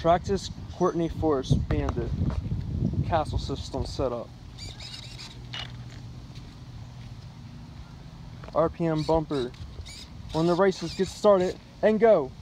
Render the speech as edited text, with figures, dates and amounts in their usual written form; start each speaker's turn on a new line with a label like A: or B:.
A: Traxxas Courtney Force Bandit. Castle system setup. RPM bumper. When the races get started, and go!